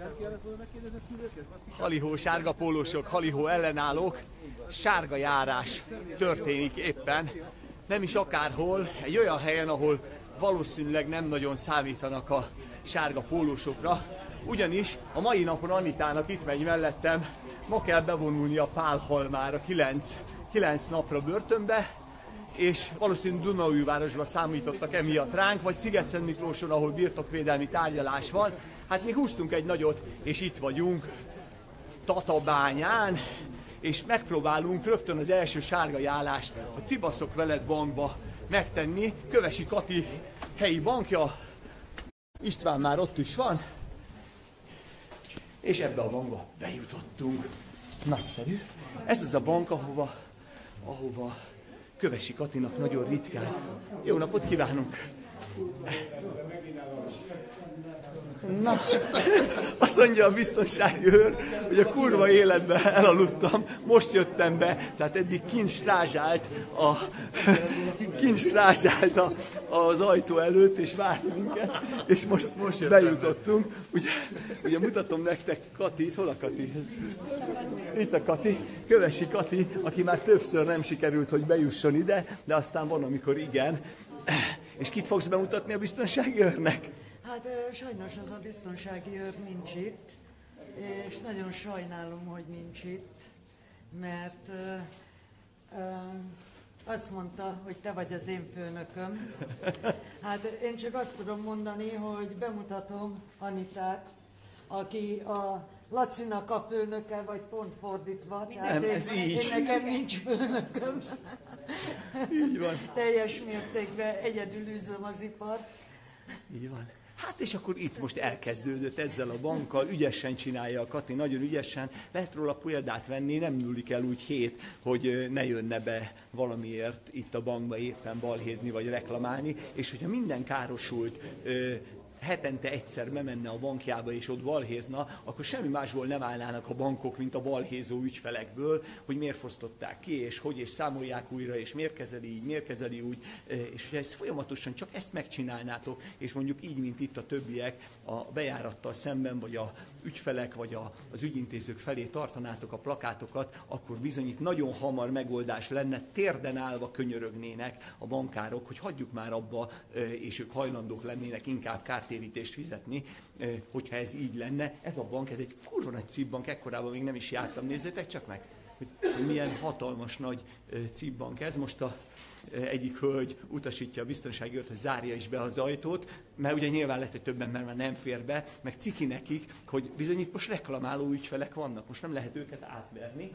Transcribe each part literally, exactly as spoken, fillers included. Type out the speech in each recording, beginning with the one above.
Halihó sárga pólósok, halihó ellenállók, sárga járás történik éppen. Nem is akárhol, egy olyan helyen, ahol valószínűleg nem nagyon számítanak a sárga pólósokra. Ugyanis a mai napon Anitának itt megy mellettem, ma kell bevonulni a Pálhalmára kilenc napra börtönbe, és valószínűleg Dunaújvárosban számítottak emiatt ránk, vagy Szigetszentmiklóson, ahol birtokvédelmi tárgyalás van. Hát mi húztunk egy nagyot, és itt vagyunk Tatabányán, és megpróbálunk rögtön az első sárga járást a Cibaszok Veled bankba megtenni. Kövesi Kati helyi bankja, István már ott is van, és ebbe a bankba bejutottunk. Nagyszerű. Ez az a bank, ahova, ahova Kövesi Katinak nagyon ritkán. Jó napot kívánunk! Na, azt mondja a biztonsági őr, hogy a kurva életben elaludtam, most jöttem be, tehát eddig kint strázsált, a, kint strázsált a, az ajtó előtt, és várt minket, és most, most bejutottunk. Ugye, ugye mutatom nektek Katit, hol a Kati? Itt a Kati, Kövesi Kati, aki már többször nem sikerült, hogy bejusson ide, de aztán van, amikor igen. És kit fogsz bemutatni a biztonsági őrnek? Hát sajnos az a biztonsági őr nincs itt, és nagyon sajnálom, hogy nincs itt, mert uh, uh, azt mondta, hogy te vagy az én főnököm. Hát én csak azt tudom mondani, hogy bemutatom Anitát, aki a Lacinak a főnöke, vagy pont fordítva. Tehát Nem, én, ez így. én nekem nincs főnököm. Így van. Teljes mértékben egyedül üzöm az ipart. Így van. Hát és akkor itt most elkezdődött ezzel a bankkal, ügyesen csinálja a Kati, nagyon ügyesen, lehet róla példát venni, nem múlik el úgy hét, hogy ne jönne be valamiért itt a bankba éppen balhézni vagy reklamálni, és hogyha minden károsult hetente egyszer bemenne a bankjába és ott balhézna, akkor semmi másból nem állnának a bankok, mint a balhézó ügyfelekből, hogy miért fosztották ki, és hogy, és számolják újra, és miért kezeli így, miért kezeli úgy, és hogyha ezt folyamatosan csak ezt megcsinálnátok, és mondjuk így, mint itt a többiek a bejárattal szemben, vagy a ügyfelek, vagy a, az ügyintézők felé tartanátok a plakátokat, akkor bizony itt nagyon hamar megoldás lenne, térden állva könyörögnének a bankárok, hogy hagyjuk már abba, és ők hajlandók lennének inkább kártérítést fizetni, hogyha ez így lenne. Ez a bank, ez egy kurva nagy cibbank, ekkorában még nem is jártam, nézzétek csak meg, hogy, hogy milyen hatalmas nagy cibbank ez. Most a egyik hölgy utasítja a biztonsági őrt, hogy zárja is be az ajtót, mert ugye nyilván lehet, hogy többen már nem fér be, meg ciki nekik, hogy bizony itt most reklamáló ügyfelek vannak, most nem lehet őket átverni.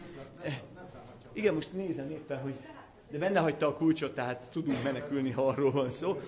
Igen, most nézem éppen, hogy de benne hagyta a kulcsot, tehát tudunk menekülni, ha arról van szó.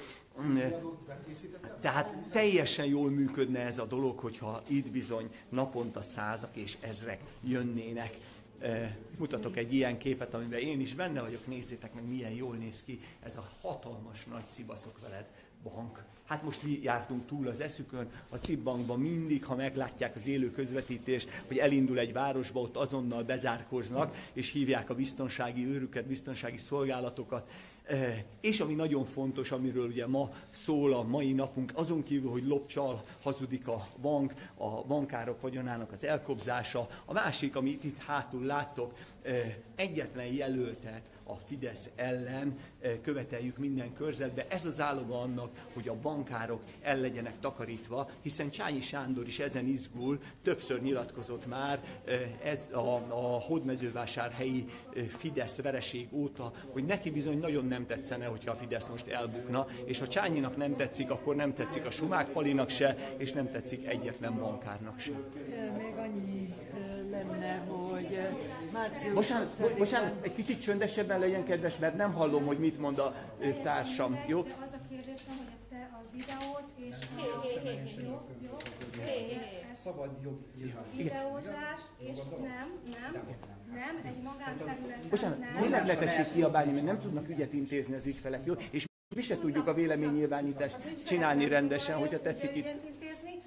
Tehát teljesen jól működne ez a dolog, hogyha itt bizony naponta százak és ezrek jönnének. Mutatok egy ilyen képet, amiben én is benne vagyok, nézzétek meg, milyen jól néz ki ez a hatalmas nagy Cibaszok Veled bank. Hát most mi jártunk túl az eszükön, a cib bankban mindig, ha meglátják az élő közvetítést, hogy elindul egy városba, ott azonnal bezárkóznak, és hívják a biztonsági őrüket, biztonsági szolgálatokat. És ami nagyon fontos, amiről ugye ma szól a mai napunk, azon kívül, hogy lopcsal hazudik a bank, a bankárok vagyonának az elkobzása, a másik, amit itt hátul láttok, egyetlen jelöltet a Fidesz ellen követeljük minden körzetbe. Ez az áloga annak, hogy a bankárok el legyenek takarítva, hiszen Csányi Sándor is ezen izgul, többször nyilatkozott már ez a, a hódmezővásárhelyi Fidesz vereség óta, hogy neki bizony nagyon nem tetszene, hogyha a Fidesz most elbukna, és ha Csányinak nem tetszik, akkor nem tetszik a Sumák Palinak se, és nem tetszik egyetlen bankárnak se. Még annyi lenne, hogy március... Bocsánat, bocsánat, egy kicsit csöndesebben legyen kedves, mert nem hallom, hogy mit mond a társam. Jó? Az a kérdésem, hogy te a videót és a... Jó, jó. Szabad jobb Videózás, és nem, nem, nem, egy magánterületen Bocsánat, nem. tényleg ne tessék kiabálni, mert nem tudnak ügyet intézni az ügyfelek, jó? És mi se tudjuk a véleménynyilvánítást csinálni rendesen, hogyha tetszik itt. Intézni. Nagyon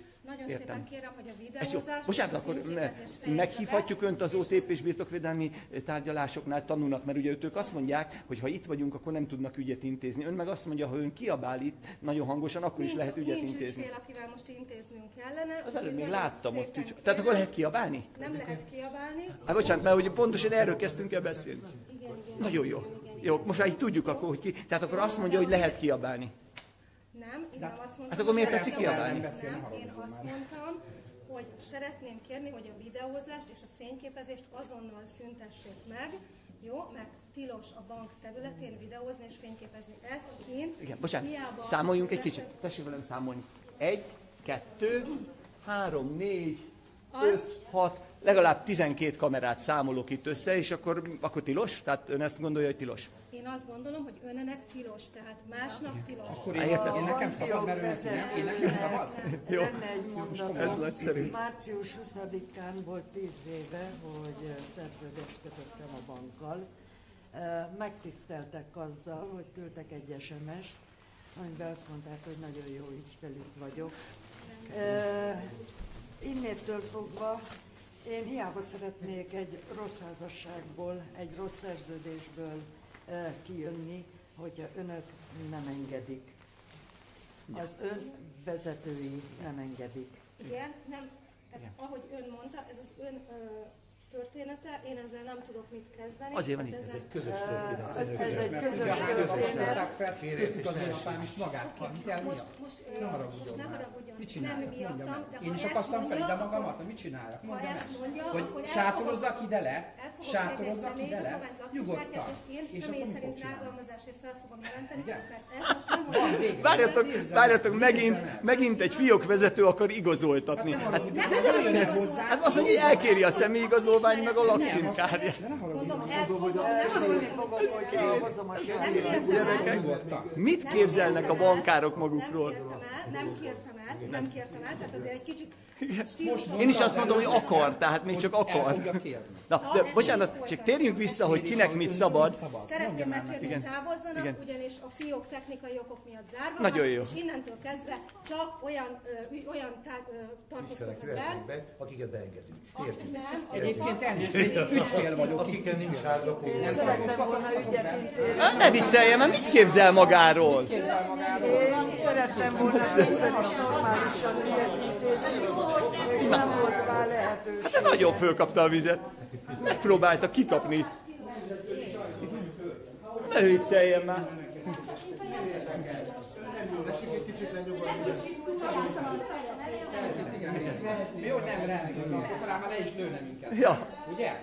nagyon Értem. szépen kérem, hogy a Ez jó. videózást... Bocsánat, és a akkor fényképezést fejezze meghívhatjuk be, Önt az és o té pé és birtokvédelmi tárgyalásoknál tanulnak, mert ugye ők azt mondják, hogy ha itt vagyunk, akkor nem tudnak ügyet intézni. Ön meg azt mondja, ha ön kiabál itt nagyon hangosan, akkor nincs, is lehet ügyet nincs intézni. ügyfél, akivel most intéznünk kellene. Az előbb még Nagyon láttam ott szépen ügy. Tehát akkor kérem. lehet kiabálni? Nem lehet kiabálni. Hát bocsánat, mert hogy pontosan erről kezdtünk el beszélni. Igen, igen. Nagyon jó. Jó, most már így tudjuk akkor, hogy ki. Tehát akkor azt mondja, hogy lehet kiabálni. Nem, én nem azt mondtam. Hát akkor miért hogy tetszik kiabálni? kiabálni? Nem, én azt mondtam, hogy szeretném kérni, hogy a videózást és a fényképezést azonnal szüntessék meg, jó? Mert tilos a bank területén videózni és fényképezni. Ezt kint. Igen, bocsánat, hiába- számoljunk egy kicsit. Tessék velem számolni. Egy, kettő, három, négy, Az- öt, hat, legalább tizenkét kamerát számolok itt össze, és akkor, akkor tilos? Tehát ön ezt gondolja, hogy tilos? Én azt gondolom, hogy önnek tilos, tehát másnak tilos. Akkor Á, én, értem. én nekem szabad, mert önnek nem. Én nekem szabad? Jó. Lenne egy mondatom. Ez nagyszerű. Március huszadikán volt tíz éve, hogy eh, szerződést kötöttem a bankkal. Eh, Megtiszteltek azzal, hogy küldtek egy es em est, amiben azt mondták, hogy nagyon jó ügyfelük vagyok. Eh, Innétől fogva én hiába szeretnék egy rossz házasságból, egy rossz szerződésből eh, kijönni, hogyha önök nem engedik. Az ön vezetői nem engedik. Igen, nem, tehát ahogy ön mondta, ez az ön ö, története, én ezzel nem tudok mit kezdeni. Azért van tehát itt. ezzel- Közös történet. Ez ez egy Mert közös ugye a házasságot történet. adták fel, köztük az én apám is magát. Mit el Most, miatt? most, Ne ö, haragudjon most ne már. haragudjon. Mit Nem csináljak? miattam, Mondjam de meg. ha Én is ezt akasztam fel mondja, ide akkor- magamat, hogy mit csináljak? Mondjam ezt el. mondja, Hogy akkor sátorozzak ide le, el fogok sátorozzak terjeszteni ide le, dokument nyugodtan. lakcímkártyát, és én És személy akkor mit szerint fog csinálni? rágalmazásért fel fogom jelenteni, Igen? mert ez most nem Van olyan. vége. Várjatok, Nézzen várjatok, meg, megint, nézzen meg. megint egy fiókvezető akar igazoltatni. Hát nem Hát, haragudjon, de nem jönnek hozzá. hát az, hogy elkéri a személyigazolványt, meg a lakcímkártyát. De nem haragudjon. Mondom, el fogom, nem Szólni fogom. fogok, hogyha hozom a Nem saját. kértem el. Nyugodtan. Mit képzelnek a bankárok magukról? Nem kértem el, nem kértem el, nem kértem el, tehát azért egy kicsit stílusos. Én is azt mondom, hogy akar, tehát még csak El akar. fogja kérni. Na, de bocsánat, csak térjünk vissza, hogy kinek mit szabad. Szeretném megkérni, Igen. hogy távozzanak, Igen. ugyanis a fiók technikai okok miatt zárva Nagyon van, jó. és innentől kezdve csak olyan, ö, ügy- olyan tá, ö, Ügyfelek tartóztatnak jöhetnek be, be, akiket beengedünk. Értjük. nem, Egyébként elnézést, én ügyfél vagyok. Akiken nincs sárga kód. Szerettem volna ügyet intézni. Á, ne vicceljen, mert mit képzel magáról? Képzel magáról. Én szerettem volna kétszer is normálisan ügyet intézni, és nem volt rá lehetőség. Hát ez nagyon fölkapta a vizet. Megpróbálta kikapni. Ne vicceljen már. Jó, nem rendben, akkor talán már le is lőne minket. Ja, Ugye?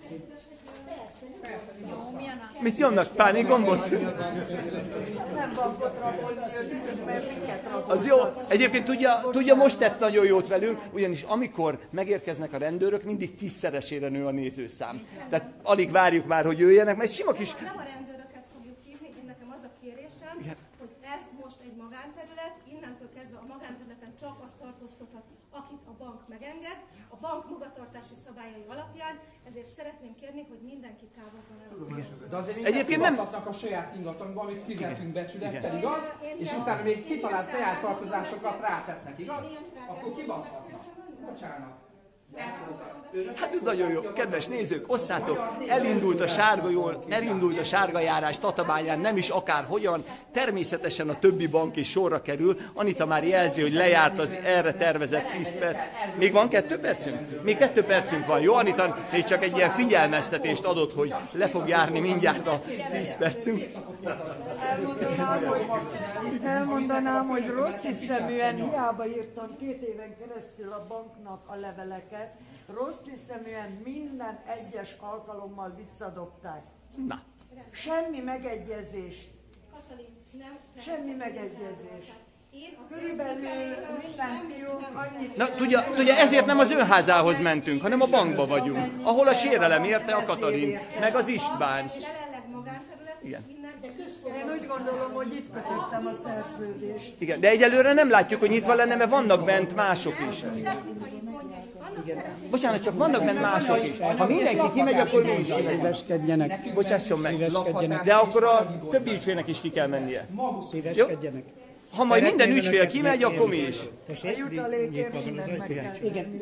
mit nyomnak? Pánikgombot? Nem bankot rabolni jöttünk, mert minket raboltak. Az jó. Egyébként tudja, tudja, most tett nagyon jót velünk, ugyanis amikor megérkeznek a rendőrök, mindig tízszeresére nő a nézőszám. Tehát alig várjuk már, hogy jöjjenek, mert sima kis... nem a rendőröket fogjuk hívni, én nekem az a kérésem, Igen. hogy ez most egy magánterület, innentől kezdve a magánterületen csak az tartózkodhat, akit a bank megenged, a bank magatartási szabályai alapján, ezért szeretném kérni, hogy mindenki távozzon el. De azért Egyébként Egyébként nem- nem a saját ingatlanunkba, amit fizetünk becsülettel, Igen. igaz? Én- én És ilyen- utána még én kitalált ilyen saját drágán tartozásokat tudom rátesznek, igaz? Én ilyen drágán Akkor tudom kibaszhatnak. Bocsánat. Hát ez nagyon jó. Kedves nézők, osszátok, elindult a sárga jól, elindult a sárga járás Tatabányán, nem is akárhogyan. Természetesen a többi bank is sorra kerül. Anita már jelzi, hogy lejárt az erre tervezett tíz perc. Még van kettő percünk? Még kettő percünk van, jó? Anita még csak egy ilyen figyelmeztetést adott, hogy le fog járni mindjárt a tíz percünk. Elmondanám, hogy, elmondanám, hogy rossz hiszeműen hiába írtam két éven keresztül a banknak a leveleket, rossz hiszeműen minden egyes alkalommal visszadobták. Na, Semmi megegyezés. Katalin, nem, nem. Semmi megegyezés. Én azt Körülbelül minden fiúk annyit... na tudja, tudja, ezért nem az önházához mentünk, hanem a bankba vagyunk, ahol a sérelem érte a Katalin, meg az István. jelenleg magánterület, Igen. innen Én úgy gondolom, hogy itt kötöttem a szerződést. Igen, de egyelőre nem látjuk, hogy nyitva lenne, mert vannak bent mások is. technikai gondjai vannak, szeretném Bocsánat, csak vannak bent mások is. Ha mindenki kimegy, akkor mi is kimegyünk. Szíveskedjenek. Bocsásson meg. Szíveskedjenek. De akkor a többi ügyfélnek is ki kell mennie. Szíveskedjenek. ha majd minden ügyfél kimegy, akkor mi is. A jutalékért mindent meg kell.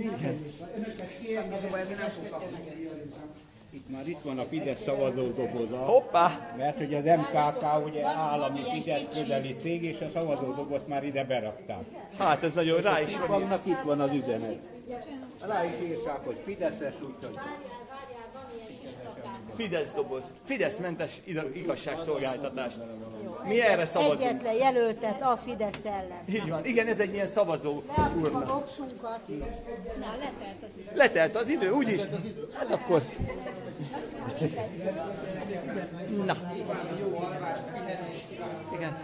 Itt már itt van a Fidesz szavazódoboza. Hoppá! Mert hogy az em ká ká ugye állami Fidesz közeli cég, és a szavazódobozt már ide berakták. Hát ez nagyon rá is van. Vannak itt van az üzenet. Rá is írták, hogy Fideszes, úgyhogy... Fidesz doboz. Fideszmentes igazságszolgáltatás. Mi erre szavazunk. Egyetlen jelöltet a Fidesz ellen. Így van. Igen, ez egy ilyen szavazó urna. Na, letelt az idő. Letelt az idő, úgyis. Hát akkor... Na. Igen.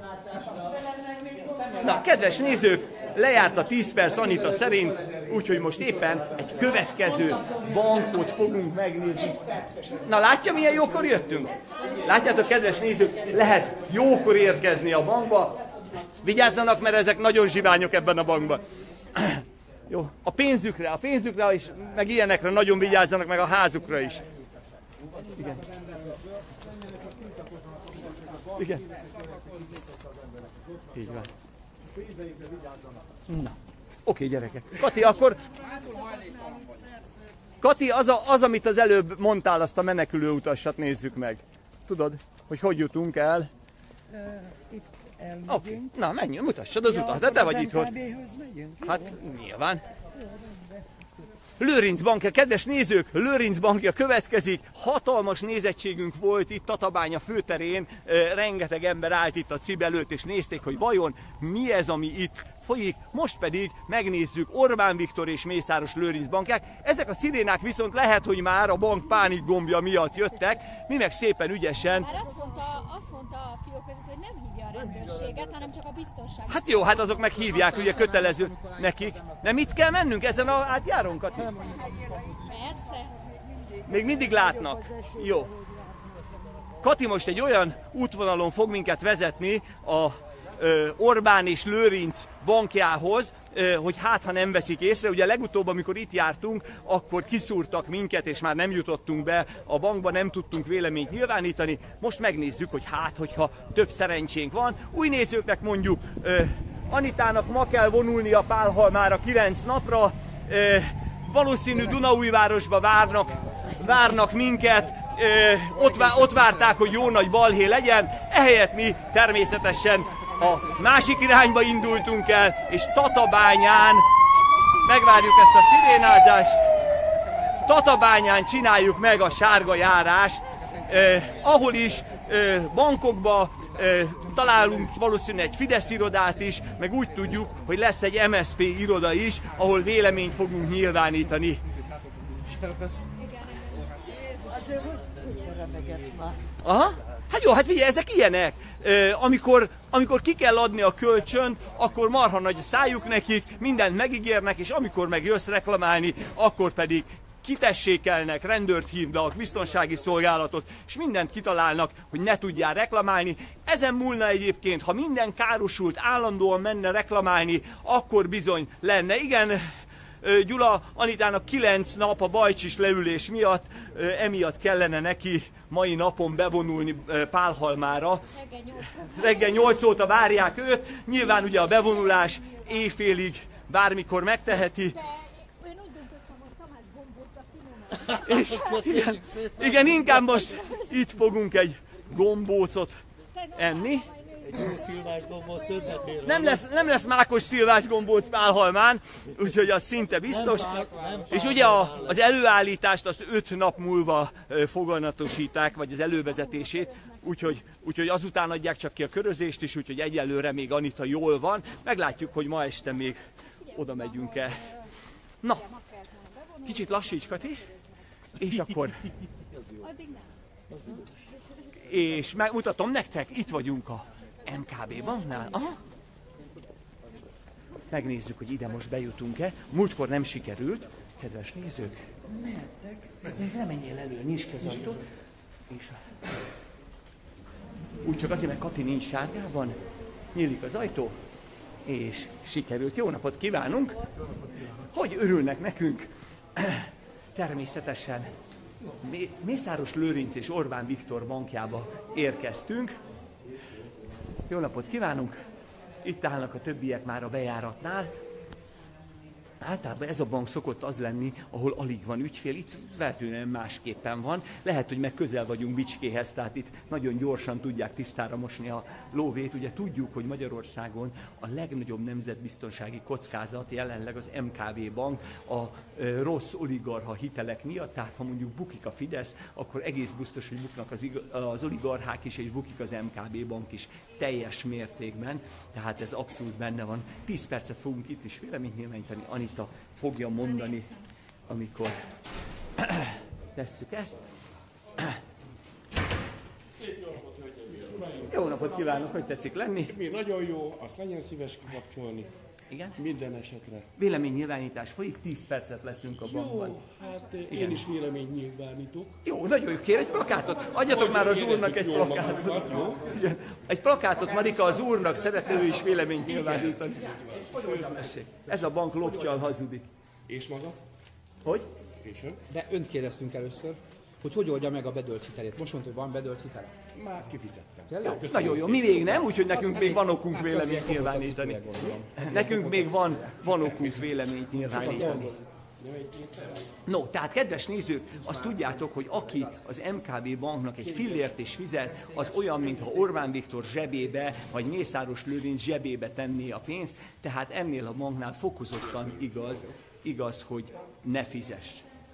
Na, kedves nézők, lejárt a tíz perc Anita szerint, úgyhogy most éppen egy következő bankot fogunk megnézni. Na, látja, milyen jókor jöttünk? Látjátok, kedves nézők, lehet jókor érkezni a bankba. Vigyázzanak, mert ezek nagyon zsiványok ebben a bankban. Jó, a pénzükre, a pénzükre is, meg ilyenekre nagyon vigyázzanak, meg a házukra is. Igen. Igen. Így van. Na, oké, gyerekek. Kati, akkor... Kati, az, a, az, amit az előbb mondtál, azt a menekülő utasat nézzük meg. Tudod, hogy hogy jutunk el? Uh, itt elmegyünk. Oké, na menjünk, mutassad az utat, de te vagy itt, hogy... Megyünk, hát nyilván. Lőrinc bankja, kedves nézők, Lőrinc bankja következik, hatalmas nézettségünk volt itt Tatabánya főterén, rengeteg ember állt itt a cib előtt, és nézték, hogy vajon mi ez, ami itt folyik, most pedig megnézzük Orbán Viktor és Mészáros Lőrinc bankják. Ezek a szirénák viszont lehet, hogy már a bank pánik gombja miatt jöttek, mi meg szépen ügyesen. Már azt mondta, azt mondta a fiókvezető, hogy nem hívja a rendőrséget, hanem csak a biztonság. Hát jó, hát azok meg hívják, ugye kötelező nekik. Nem itt kell mennünk ezen a átjáron, Kati? Persze. Még mindig látnak. Jó. Kati most egy olyan útvonalon fog minket vezetni a ö, Orbán és Lőrinc bankjához, ö, hogy hát ha nem veszik észre. Ugye legutóbb, amikor itt jártunk, akkor kiszúrtak minket, és már nem jutottunk be a bankba, nem tudtunk véleményt nyilvánítani. Most megnézzük, hogy hát, hogyha több szerencsénk van. Új nézőknek mondjuk, ö, Anitának ma kell vonulnia Pálhalmára kilenc napra, ö, valószínű Dunaújvárosba várnak, várnak minket, ö, ott, vá, ott várták, hogy jó nagy balhé legyen, ehelyett mi természetesen a másik irányba indultunk el, és Tatabányán megvárjuk ezt a szirénázást, Tatabányán csináljuk meg a sárga járás, eh, ahol is eh, bankokba eh, találunk valószínűleg egy Fidesz irodát is, meg úgy tudjuk, hogy lesz egy em es zé pé iroda is, ahol véleményt fogunk nyilvánítani. Azért úgy remegett már. Aha. Hát jó, hát figyelj, ezek ilyenek. E, amikor, amikor ki kell adni a kölcsönt, akkor marha nagy a szájuk nekik, mindent megígérnek, és amikor meg jössz reklamálni, akkor pedig kitessékelnek, rendőrt hívnak, biztonsági szolgálatot, és mindent kitalálnak, hogy ne tudjál reklamálni. Ezen múlna egyébként, ha minden károsult állandóan menne reklamálni, akkor bizony lenne. Igen, Gyula, Anitának kilenc nap a bajcsis leülés miatt, emiatt kellene neki mai napon bevonulni Pálhalmára. Reggel nyolc óta várják őt, nyilván ugye a bevonulás éjfélig bármikor megteheti. És igen, igen, inkább most itt fogunk egy gombócot enni. Egy jó szilvás gombóc többet ér. Nem lesz, nem lesz mákos szilvás gombóc Pálhalmán, úgyhogy az szinte biztos. Nem, nem, és ugye a, az előállítást az öt nap múlva foganatosítják, vagy az elővezetését, úgyhogy, úgyhogy azután adják csak ki a körözést is, úgyhogy egyelőre még Anita jól van. Meglátjuk, hogy ma este még oda megyünk-e. Na, kicsit lassíts, Kati, és akkor... És megmutatom nektek, itt vagyunk a em ká bé banknál. Aha. Megnézzük, hogy ide most bejutunk-e. Múltkor nem sikerült. Kedves nézők. Mehettek. Ne menjél elő, nyisd ki az ajtót. És úgy csak azért, mert Kati nincs sárgában. Nyílik az ajtó. És sikerült. Jó napot kívánunk. Hogy örülnek nekünk? Természetesen Mészáros Lőrinc és Orbán Viktor bankjába érkeztünk. Jó napot kívánunk! itt állnak a többiek már a bejáratnál. Általában ez a bank szokott az lenni, ahol alig van ügyfél, itt feltűnően másképpen van. Lehet, hogy meg közel vagyunk Bicskéhez, tehát itt nagyon gyorsan tudják tisztára mosni a lóvét. Ugye tudjuk, hogy Magyarországon a legnagyobb nemzetbiztonsági kockázat jelenleg az em ká vé Bank a e, rossz oligarcha hitelek miatt, tehát ha mondjuk bukik a Fidesz, akkor egész biztos, hogy buknak az, az oligarchák is, és bukik az em ká vé Bank is teljes mértékben, tehát ez abszolút benne van. tíz percet fogunk itt is véleményt nyilvánítani, Anita fogja mondani, amikor tesszük ezt. Szép jó napot, hölgyeim és uraim! Jó napot kívánok, hogy tetszik lenni? Mi nagyon jó, azt legyen szíves kikapcsolni. Igen? Minden esetre. Véleménynyilvánítás folyik, tíz percet leszünk a bankban. Jó, hát én is véleményt nyilvánítok. Jó, nagyon jó, kér egy plakátot. Adjatok már az úrnak egy plakátot. Magunkat, jó? Igen. Egy plakátot, Marika, az úrnak szeretne ő is véleményt nyilvánítani. Ez a bank lopcsal hazudik. És maga? Hogy? És ön? De önt kérdeztünk először, hogy hogy oldja meg a bedölt hitelét. Most mondta, hogy van bedölt hitele. Már kifizettem. Tényleg? Nagyon jó, mi még nem, úgyhogy nekünk még van okunk Hát, véleményt azért nyilvánítani. komoly gondolom. Nekünk még van, van okunk véleményt nyilvánítani. No, tehát kedves nézők, azt tudjátok, hogy aki az em ká vé Banknak egy fillért is fizet, az olyan, mintha Orbán Viktor zsebébe, vagy Mészáros Lőrinc zsebébe tenné a pénzt, tehát ennél a banknál fokozottan igaz, igaz, hogy ne fizess.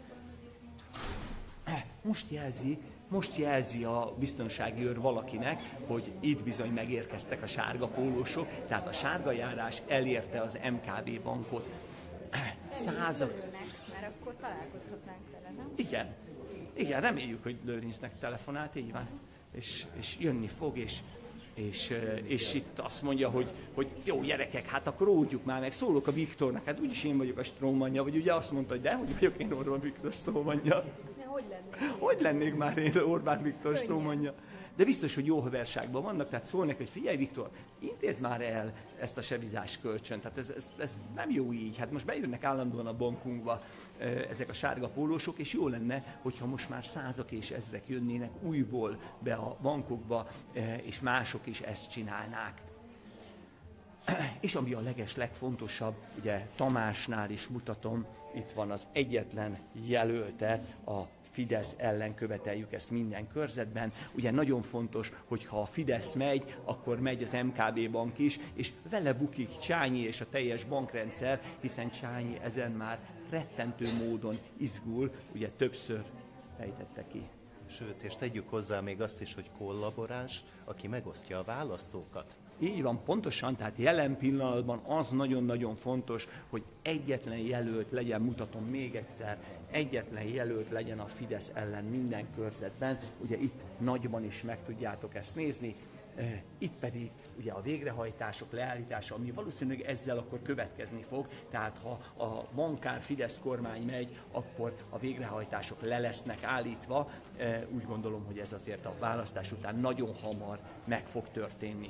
Most jelzi, most jelzi a biztonsági őr valakinek, hogy itt bizony megérkeztek a sárga pólósok, tehát a sárga járás elérte az em ká vé Bankot. Százak... Mert akkor találkozhatnánk vele, nem? Igen, igen, reméljük, hogy Lőrincnek telefonált, így van, és, és jönni fog, és, és, és itt azt mondja, hogy, hogy jó gyerekek, hát akkor ódjuk már meg, szólok a Viktornak, hát úgyis én vagyok a Strómanja, vagy ugye azt mondta, hogy de, hogy vagyok én Orbán Viktor Strómanja. Hogy lennék? Hogy lennék már én Orbán Viktor Strómanja? De biztos, hogy jó haverságban vannak, tehát szól neki, hogy figyelj Viktor, intézd már el ezt a sevizás kölcsönt, tehát ez, ez, ez nem jó így, hát most bejönnek állandóan a bankunkba ezek a sárga pólósok, és jó lenne, hogyha most már százak és ezrek jönnének újból be a bankokba, és mások is ezt csinálnák. És ami a leges legfontosabb, ugye Tamásnál is mutatom, itt van az egyetlen jelölte a Fidesz ellen, követeljük ezt minden körzetben. Ugye nagyon fontos, hogy ha a Fidesz megy, akkor megy az em ká vé Bank is, és vele bukik Csányi és a teljes bankrendszer, hiszen Csányi ezen már rettentő módon izgul, ugye többször fejtette ki. Sőt, és tegyük hozzá még azt is, hogy kollaboráns, aki megosztja a választókat. Így van, pontosan, tehát jelen pillanatban az nagyon-nagyon fontos, hogy egyetlen jelölt legyen, mutatom még egyszer, egyetlen jelölt legyen a Fidesz ellen minden körzetben, ugye itt nagyban is meg tudjátok ezt nézni, itt pedig ugye a végrehajtások leállítása, ami valószínűleg ezzel akkor következni fog, tehát ha a bankár Fidesz kormány megy, akkor a végrehajtások le lesznek állítva, úgy gondolom, hogy ez azért a választás után nagyon hamar meg fog történni.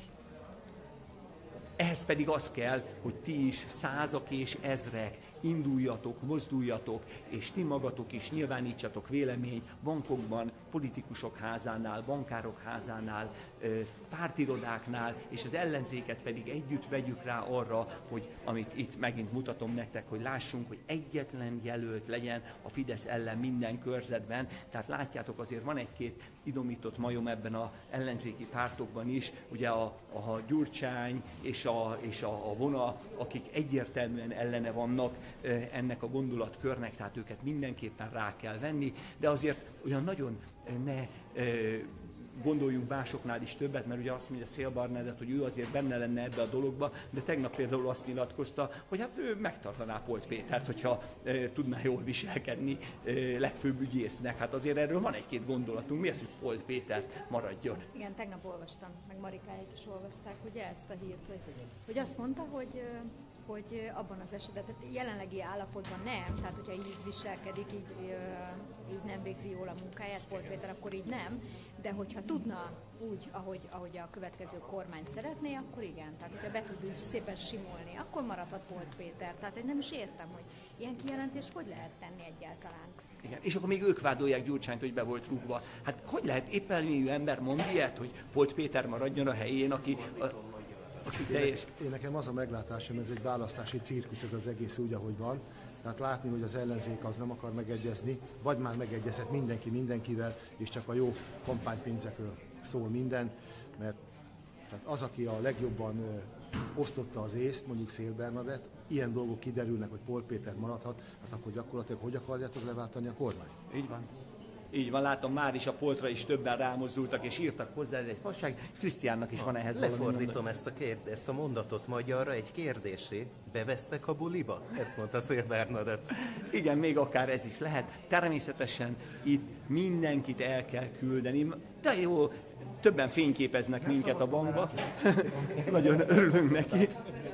Ehhez pedig az kell, hogy ti is százak és ezrek induljatok, mozduljatok, és ti magatok is nyilvánítsatok véleményt bankokban, politikusok házánál, bankárok házánál, pártirodáknál, és az ellenzéket pedig együtt vegyük rá arra, hogy amit itt megint mutatom nektek, hogy lássunk, hogy egyetlen jelölt legyen a Fidesz ellen minden körzetben. Tehát látjátok, azért van egy-két idomított majom ebben az ellenzéki pártokban is, ugye a, a Gyurcsány és a, és a, a Vona, akik egyértelműen ellene vannak ennek a gondolatkörnek, tehát őket mindenképpen rá kell venni, de azért olyan nagyon ne gondoljunk másoknál is többet, mert ugye azt mondja Szél Barnádett, hogy ő azért benne lenne ebbe a dologba, de tegnap például azt nyilatkozta, hogy hát ő megtartaná Polt Pétert, hogyha e, tudná jól viselkedni e, legfőbb ügyésznek. Hát azért erről van egy-két gondolatunk. Mi az, hogy Polt Péter maradjon? Igen, tegnap olvastam, meg Marikáik is olvasták, ugye ezt a hírt, hogy, hogy azt mondta, hogy hogy abban az esetben, tehát jelenlegi állapotban nem, tehát hogyha így viselkedik, így, így nem végzi jól a munkáját Polt Péter, akkor így nem, de hogyha tudna úgy, ahogy, ahogy a következő kormány szeretné, akkor igen, tehát hogyha be tud úgy szépen simulni, akkor maradhat Polt Péter. Tehát én nem is értem, hogy ilyen kijelentést hogy lehet tenni egyáltalán. Igen, és akkor még ők vádolják Gyurcsányt, hogy be volt rúgva. Hát hogy lehet épp elmélyű ember mond ilyet, hogy Polt Péter maradjon a helyén, aki... A... aki teljes... Én nekem az a meglátásom, ez egy választási cirkusz, ez az egész úgy, ahogy van. Tehát látni, hogy az ellenzék az nem akar megegyezni, vagy már megegyezett mindenki mindenkivel, és csak a jó kampánypénzekről szól minden, mert tehát az, aki a legjobban ö, osztotta az észt, mondjuk Széll Bernadett, ilyen dolgok kiderülnek, hogy Polt Péter maradhat, hát akkor gyakorlatilag hogy akarjátok leváltani a kormányt? Így van. Így van, látom, már is a Poltra is többen rámozdultak, és írtak hozzá, ez egy fasság. Krisztiánnak is van ehhez valami Lefordítom mondani. ezt a, kérd, ezt a mondatot magyarra egy kérdésé. Bevesztek a buliba? Ezt mondta Széll Bernadett. Igen, még akár ez is lehet. Természetesen itt mindenkit el kell küldeni. De jó, többen fényképeznek minket a bankba. Nagyon örülünk neki.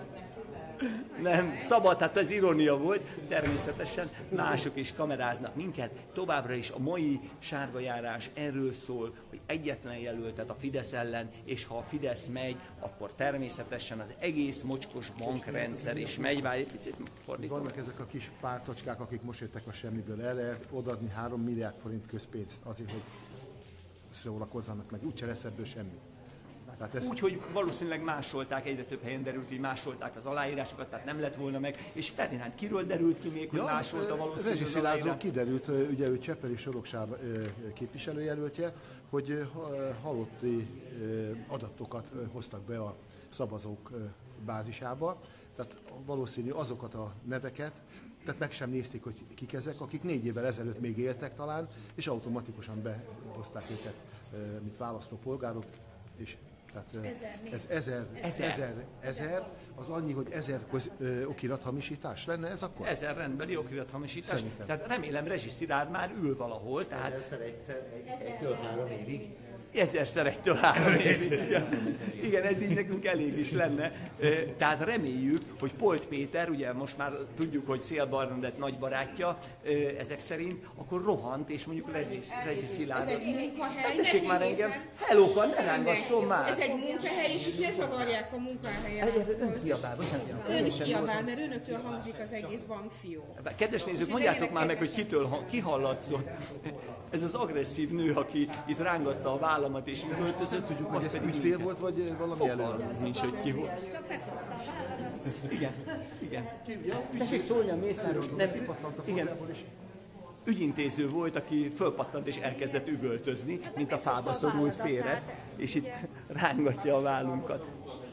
Nem, szabad, hát ez irónia volt, természetesen mások is kameráznak minket. Továbbra is a mai sárgajárás erről szól, hogy egyetlen jelöltet a Fidesz ellen, és ha a Fidesz megy, akkor természetesen az egész mocskos bankrendszer is megy. Várj, egy picit fordítom. Vannak ezek a kis pártocskák, akik most jöttek a semmiből. El lehet odaadni három milliárd forint közpénzt azért, hogy szórakozzanak meg. Úgyse lesz ebből semmi. Ez... Úgy, hogy valószínűleg másolták, egyre több helyen derült, hogy másolták az aláírásokat, tehát nem lett volna meg. És Ferdinánd kiről derült ki még, hogy ja, másolta valószínűleg Rezsi Szilárdról kiderült, ugye ő Csepeli Sorokság képviselőjelöltje, hogy halotti adatokat hoztak be a szavazók bázisába. Tehát valószínű azokat a neveket, tehát meg sem nézték, hogy kik ezek, akik négy évvel ezelőtt még éltek talán, és automatikusan behozták őket, mint választópolgárok. És tehát ez ezer, ezer, ezer, ezer, az annyi, hogy ezer köz, ö, okirathamisítás lenne ez akkor? Ezer rendbeli okirathamisítás. Szerintem. Tehát remélem Rezsi Szilárd már ül valahol. Tehát... Ezerszer egyszer, egy, egytől három évig. Ezerszer egytől három évig. Igen. Igen, ez így nekünk elég is lenne. Tehát reméljük, hogy Polt Péter, ugye most már tudjuk, hogy Széll Bernadett nagy barátja, ezek szerint, akkor rohant, és mondjuk Rezsi Szilárd. Ez egy munkahely. Tessék már engem, hellókan, ne rángasson már. Ez egy munkahely, és itt ne zavarják a munkahelyen. Ön kiabál, bocsánat. Ön is kiabál, mert önöktől hangzik az egész bankfió. Kedves nézők, mondjátok már meg, hogy kitől ki hallatszott. Ez az agresszív nő, aki itt rángatta a vállamat és üvöltözött. Tudjuk, hogy ez ügyfél volt, vagy valami előadó? Nincs, hogy ki volt. Csak megszokta a vállalat. Igen, igen. Tessék szólni a Mészáros, nem, igen. Ügyintéző volt, aki fölpattant és elkezdett üvöltözni, mint a fába szorult félre, és itt rángatja a vállunkat.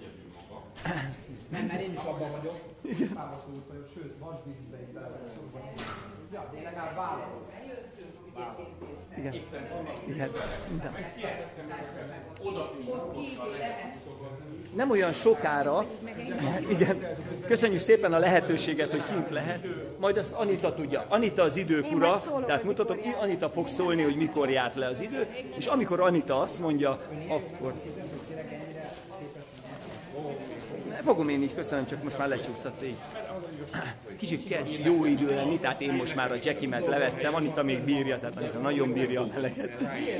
Nem, mert én is abban vagyok, fába szorult vagyok, sőt, vasvízbe is bele vagyok szorulva. Ja, de én legalább vállalok. Igen. Igen. Nem olyan sokára, igen, köszönjük szépen a lehetőséget, hogy kint lehet, majd azt Anita tudja. Anita az idők ura, tehát mutatom, Anita fog szólni, hogy mikor járt le az idő, és amikor Anita azt mondja, akkor... Fogom én így, köszönöm, csak most már lecsúszott így. Kicsit kezd jó idő lenni, tehát én most már a Jackie-met levettem, Anita még bírja, tehát Anita nagyon bírja a meleget.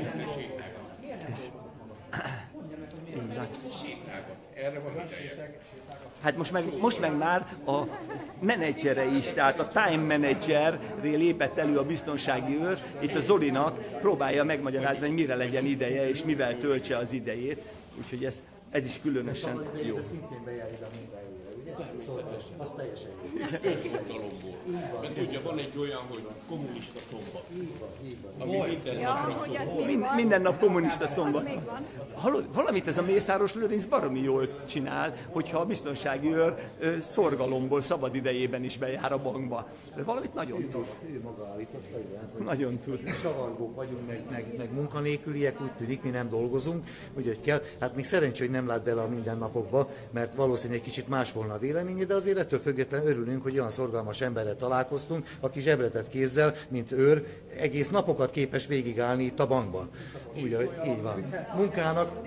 Hát most meg, most meg már a menedzsere is, tehát a time manager lépett elő a biztonsági őr, itt a Zolinak próbálja megmagyarázni, hogy mire legyen ideje, és mivel töltse az idejét, úgyhogy ez, ez is különösen jó. Szintén bejár ide a munkájére, ugye? Szóval az teljesen jó. Mert tudja, van egy olyan, hogy kommunista szombat. Így van, így van. Ami minden Ja, napra hogy az szombat. még van. Minden nap kommunista szombat. Az még van. Hallod, valamit ez a Mészáros Lőrinc baromi jól csinál, hogyha a biztonsági őr ö, szorgalomból szabad idejében is bejár a bankba. De valamit nagyon tud. Ő maga állította, igen. Hogy Nagyon tud. Savargók vagyunk, meg, meg, meg munkanélküliek, úgy tűnik, mi nem dolgozunk, úgyhogy kell. Hát még szerencsé, hogy nem lát bele a mindennapokba, mert valószínűleg egy kicsit más volna a véleménye, de azért ettől függetlenül örülünk, hogy olyan szorgalmas emberrel találkoztunk, aki zsebretett kézzel, mint őr, egész napokat képes végigállni itt a bankban. Úgy, így van. Munkának...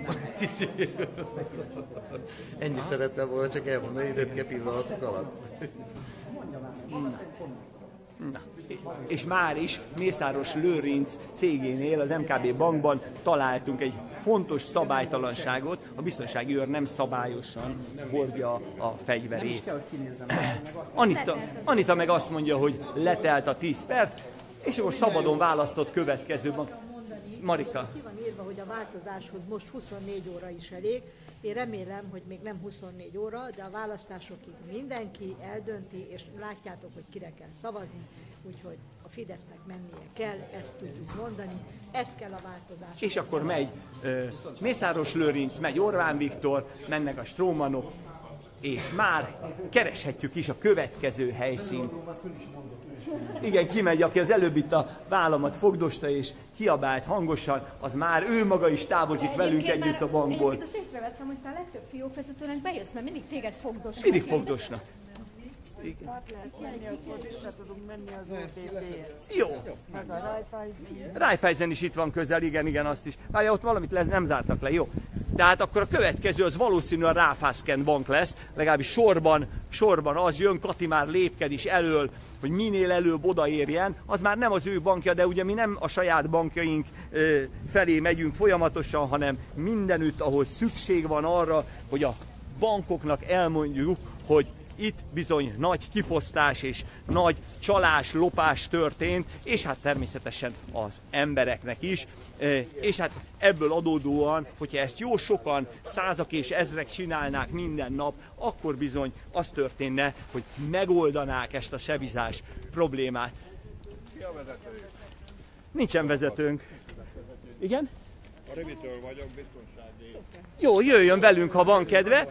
Ennyit szerettem volna csak elmondani röpke pillanatok alatt. Na. És már is Mészáros Lőrinc cégénél, az em ká bé bankban találtunk egy fontos szabálytalanságot, a biztonsági őr nem szabályosan hordja a fegyverét. Nem is kell, hogy kinézzem. Anita, Anita meg azt mondja, hogy letelt a tíz perc, és akkor szabadon választott következő bank. Marika. Ki van írva írva, hogy a változáshoz most huszonnégy óra is elég. Én remélem, hogy még nem huszonnégy óra, de a választásokig mindenki eldönti, és látjátok, hogy kire kell szavazni, úgyhogy a Fidesznek mennie kell, ezt tudjuk mondani, ez kell a változás. És akkor megy uh, Mészáros Lőrinc, megy Orbán Viktor, mennek a Strómanok, és már kereshetjük is a következő helyszínt. Igen, kimegy, aki az előbb itt a vállamat fogdosta és kiabált hangosan, az már ő maga is távozik de velünk együtt a bankból. Egyébként azt észrevettem, hogy te a legtöbb fiókvezetőnek bejössz, mert mindig téged fogdosnak. Mindig fogdosnak. Igen. Hát lehet menni, akkor vissza tudunk menni az o té pé-hez. Jó. Meg a Raiffeisen. Raiffeisen is itt van közel, igen, igen, azt is. Várja, ott valamit lesz, nem zártak le, jó. Tehát akkor a következő az valószínűleg a Raiffeisen bank lesz, legalábbis sorban, sorban az jön, Kati már lépked is elől, hogy minél előbb odaérjen, az már nem az ő bankja, de ugye mi nem a saját bankjaink felé megyünk folyamatosan, hanem mindenütt, ahol szükség van arra, hogy a bankoknak elmondjuk, hogy itt bizony nagy kifosztás és nagy csalás, lopás történt, és hát természetesen az embereknek is. És hát ebből adódóan, hogyha ezt jó sokan, százak és ezrek csinálnák minden nap, akkor bizony az történne, hogy megoldanák ezt a sebizás problémát. Nincsen vezetőnk. Igen? A Revitől vagyok, biztonsági. Jó, jöjjön velünk, ha van kedve.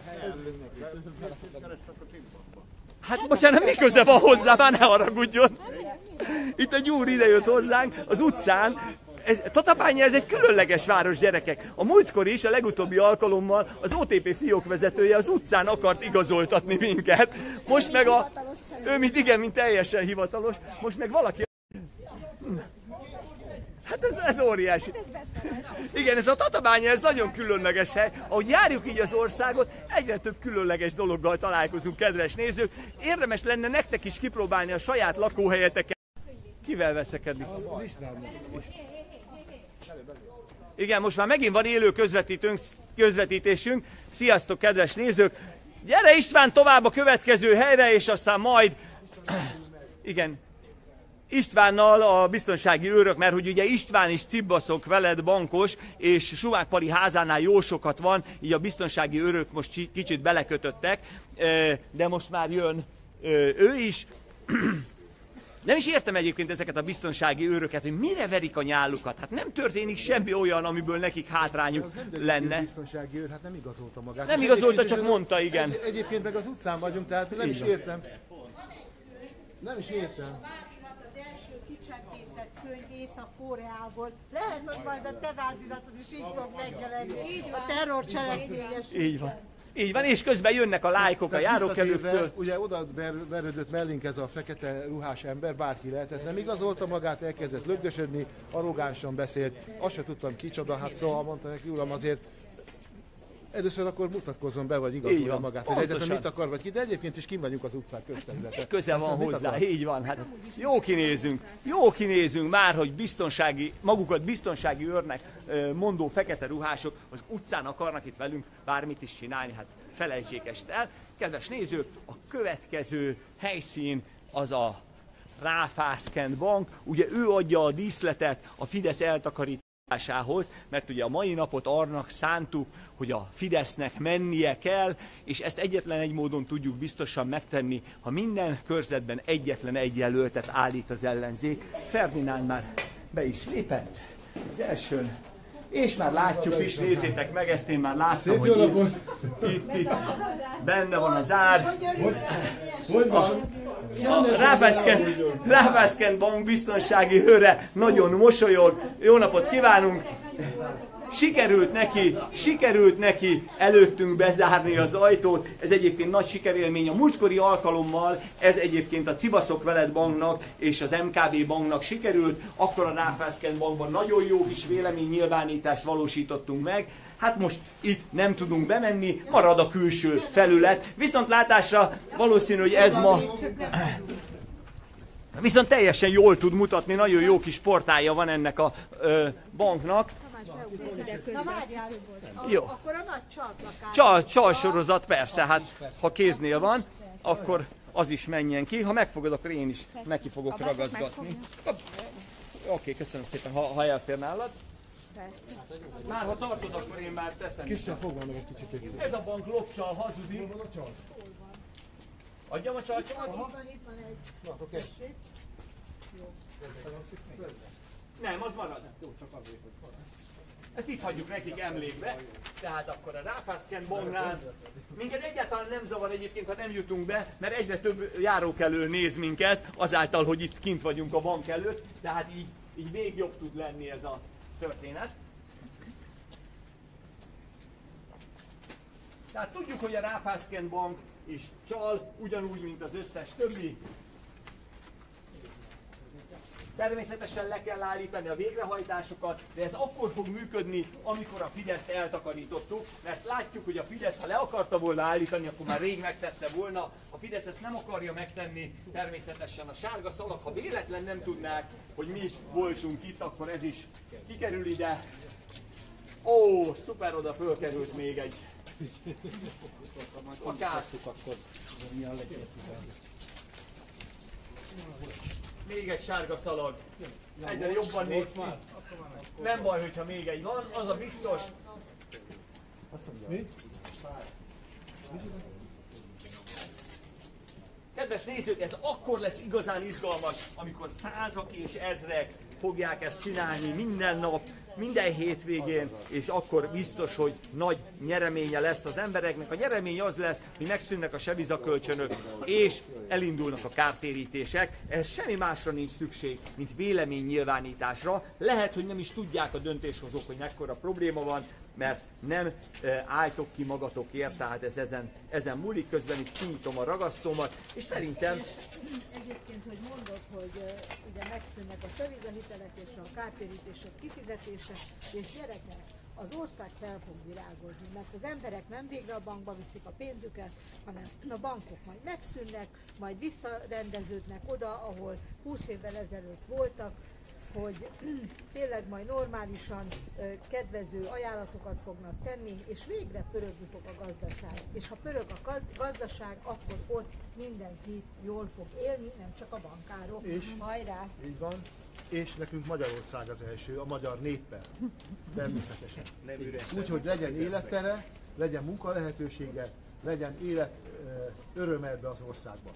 Hát bocsánat, mi köze van hozzá, már ne haragudjon. Itt egy úr idejött hozzánk az utcán. Ez, Tatabánya, ez egy különleges város, gyerekek. A múltkor is, a legutóbbi alkalommal az o té pé fiókvezetője az utcán akart igazoltatni minket. Most meg a... Ő mint igen, mint teljesen hivatalos. Most meg valaki... Hát ez, ez óriási. Igen, ez a Tatabánya, ez nagyon különleges hely. Ahogy járjuk így az országot, egyre több különleges dologgal találkozunk, kedves nézők. Érdemes lenne nektek is kipróbálni a saját lakóhelyeteket. Kivel veszekedni? Igen, most már megint van élő közvetítőnk, közvetítésünk. Sziasztok, kedves nézők! Gyere István tovább a következő helyre, és aztán majd... Igen. Istvánnal a biztonsági őrök, mert hogy ugye István is cibbaszok veled bankos, és Sumák Pali házánál jó sokat van, így a biztonsági őrök most kicsit belekötöttek, de most már jön ő is. Nem is értem egyébként ezeket a biztonsági őröket, hogy mire verik a nyálukat. Hát nem történik semmi olyan, amiből nekik hátrányuk lenne. A biztonsági őr, hát nem igazolta magát. Nem igazolta, csak mondta, igen. Egy, egyébként meg az utcán vagyunk, tehát nem is értem. Nem is értem. Könyv Észak-Koreából. Lehet, hogy majd a te vádiratod is így fog megjelenni. A terrorcselekményes. Így van. Így van, és közben jönnek a lájkok a járókelőktől. Ugye oda verődött mellénk ez a fekete ruhás ember, bárki lehetett, nem igazolta magát, elkezdett lögdösödni, arrogánsan beszélt, azt sem tudtam kicsoda, hát szóval mondta neki, uram, azért először akkor mutatkozzon be, vagy igazolja magát, hogy egyáltalán mit akar, vagy ki, de egyébként is kim vagyunk az utcán közterületen. Köze van hozzá, így van, hát jó kinézünk, jó kinézünk már, hogy biztonsági, magukat biztonsági őrnek mondó fekete ruhások az utcán akarnak itt velünk bármit is csinálni, hát felejtsék ezt el. Kedves nézők, a következő helyszín az a Raiffeisen bank, ugye ő adja a díszletet a Fidesz eltakarít, mert ugye a mai napot arnak szántuk, hogy a Fidesznek mennie kell, és ezt egyetlen egy módon tudjuk biztosan megtenni, ha minden körzetben egyetlen egy jelöltet állít az ellenzék. Ferdinánd már be is lépett az elsőn, és már látjuk is, nézzétek meg, ezt én már láttam, szép hogy itt, itt, itt benne van az ár. Hogy, hogy van? A Raiffeisen bank biztonsági őre nagyon mosolyog. Jó napot kívánunk! Sikerült neki, sikerült neki előttünk bezárni az ajtót. Ez egyébként nagy sikerélmény. A múltkori alkalommal ez egyébként a Cibaszok veled banknak és az em ká bé banknak sikerült. Akkor a Raiffeisen bankban nagyon jó kis véleménynyilvánítást valósítottunk meg. Hát most itt nem tudunk bemenni, marad a külső felület. Viszontlátásra valószínű, hogy ez ma... Viszont teljesen jól tud mutatni, nagyon jó kis portálja van ennek a ö, banknak. Na várjál, jó. Akkor a nagy csalplakát. Csal, csalsorozat, persze, hát ha kéznél van, akkor az is menjen ki. Ha megfogod, akkor én is neki fogok ragaszgatni. Oké, köszönöm szépen, ha, ha elfér nálad. Már ha tartod, akkor én már teszem. Kisebb fogva meg egy kicsit. Ez a bank lopcsal hazudik. Adjam a csalcsomat? Itt van, itt van egy. Na, akkor kezd. Jó. Nem, az marad. Jó, csak azért, hogy marad. Ezt itt hagyjuk nekik emlékbe. Tehát akkor a Ráfászken banknál minket egyáltalán nem zavar egyébként, ha nem jutunk be, mert egyre több járókelő néz minket, azáltal, hogy itt kint vagyunk a bank előtt, tehát így, így még jobb tud lenni ez a történet. Tehát tudjuk, hogy a Ráfászken bank is csal, ugyanúgy, mint az összes többi. Természetesen le kell állítani a végrehajtásokat, de ez akkor fog működni, amikor a Fideszt eltakarítottuk, mert látjuk, hogy a Fidesz, ha le akarta volna állítani, akkor már rég megtette volna. A Fidesz ezt nem akarja megtenni, természetesen a sárga szalag, ha véletlen nem tudnák, hogy mi voltunk itt, akkor ez is kikerül ide. Ó, szuper, oda fölkerült még egy akár. Még egy sárga szalag. Egyre jobban néz ki. Nem baj, hogyha még egy van, az a biztos. Mi? Kedves nézők, ez akkor lesz igazán izgalmas, amikor százak és ezrek fogják ezt csinálni minden nap, minden hétvégén, és akkor biztos, hogy nagy nyereménye lesz az embereknek. A nyeremény az lesz, hogy megszűnnek a sevizakölcsönök, és elindulnak a kártérítések. Ez semmi másra nincs szükség, mint véleménynyilvánításra. Lehet, hogy nem is tudják a döntéshozók, hogy mekkora probléma van, mert nem e, álltok ki magatokért, tehát ez ezen, ezen múlik. Közben itt kinyitom a ragasztómat, és szerintem... És egyébként, hogy mondod, hogy uh, ugye megszűnnek a sevizahitelek és a kártérítések kifizetése, és gyerekek, az ország fel fog virágozni, mert az emberek nem végre a bankba viszik a pénzüket, hanem a bankok majd megszűnnek, majd visszarendeződnek oda, ahol húsz évvel ezelőtt voltak, hogy tényleg majd normálisan kedvező ajánlatokat fognak tenni, és végre pörögni fog a gazdaság. És ha pörög a gazdaság, akkor ott mindenki jól fog élni, nem csak a bankárok. És, hajrá! Így van. És nekünk Magyarország az első, a magyar néppel. Természetesen. Úgy, hogy legyen élettere, legyen munkalehetősége, legyen élet öröm ebbe az országban.